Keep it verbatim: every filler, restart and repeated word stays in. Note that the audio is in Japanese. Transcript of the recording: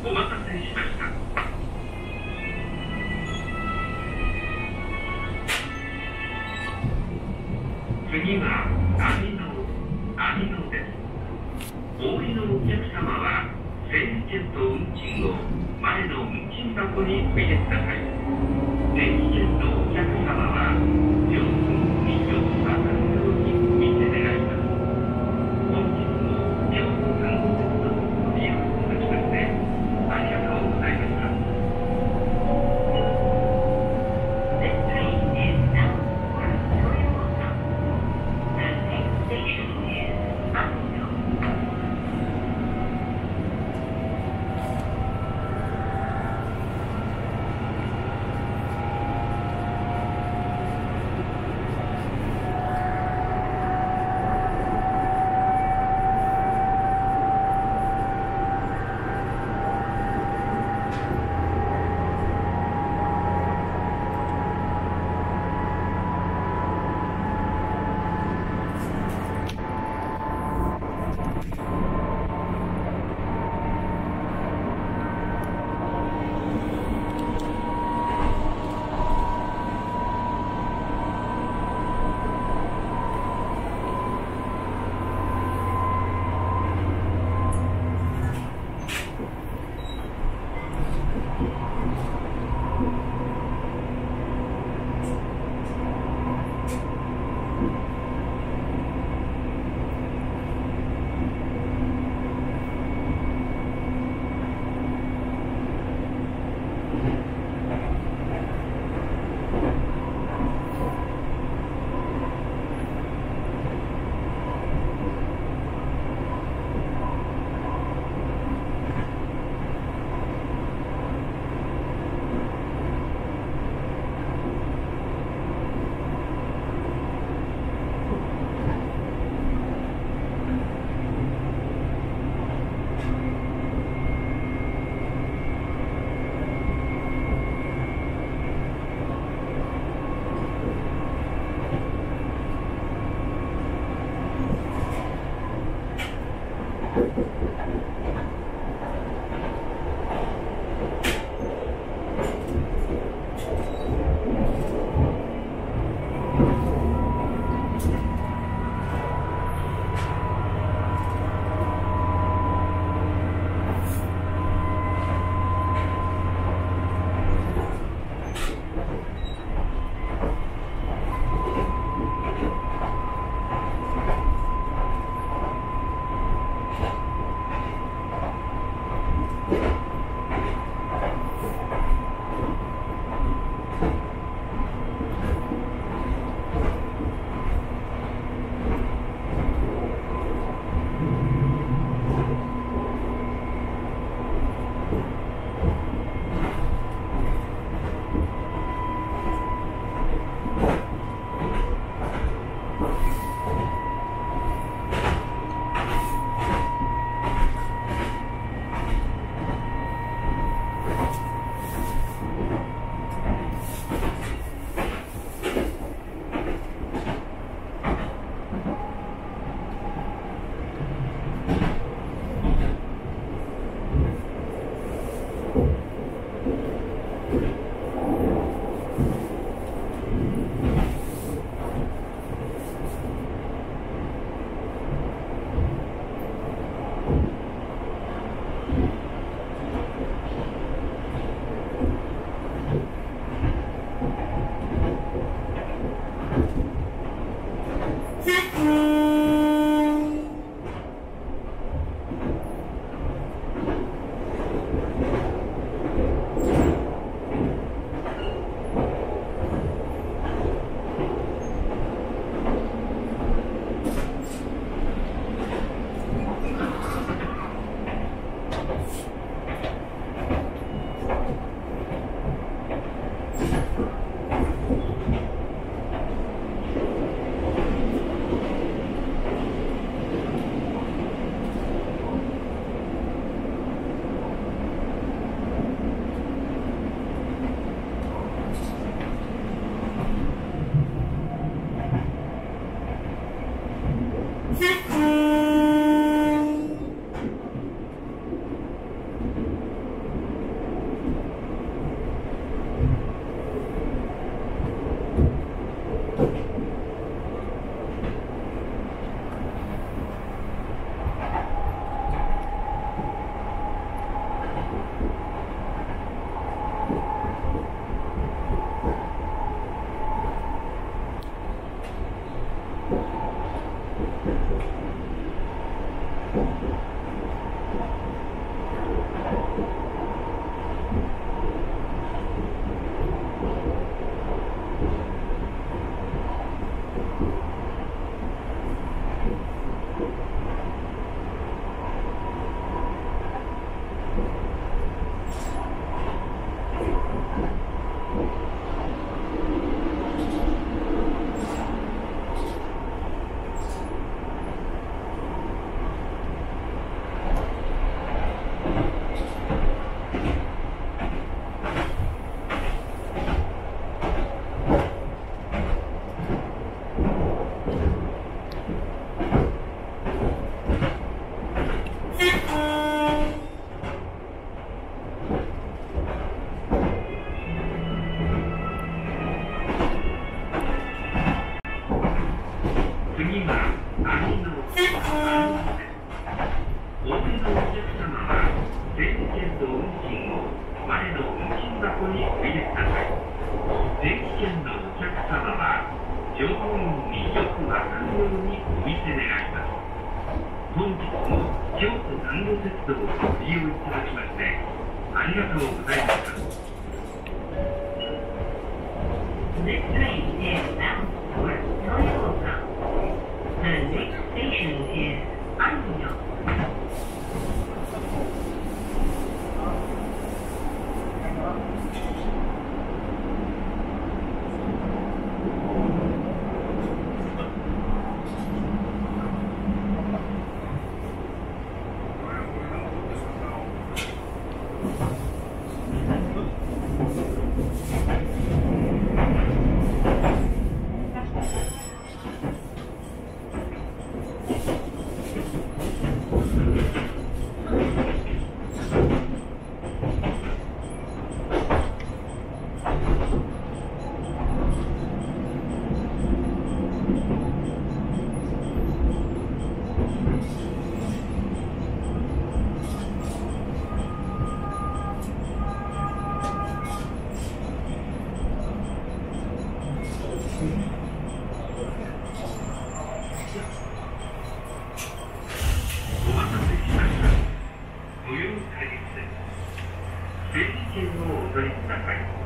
お待たせしました。次は網野網野です。お降りのお客様は整理券と運賃を前の運賃箱にお入れください。電気券のお客様は上手に上手なようにお見せ願います。本日も両国観光鉄道をご利用いただきましてありがとうございました。This train is now for Toyota. The next station is Amino. 「 前の無賃箱にお入れください。定期券のお客様は乗務員によくわかるようにお見せ願います。本日も京都丹後鉄道をご利用いただきましてありがとうございました。This train is bound for Toyooka. The next station is Anyo.定期券をお取りください。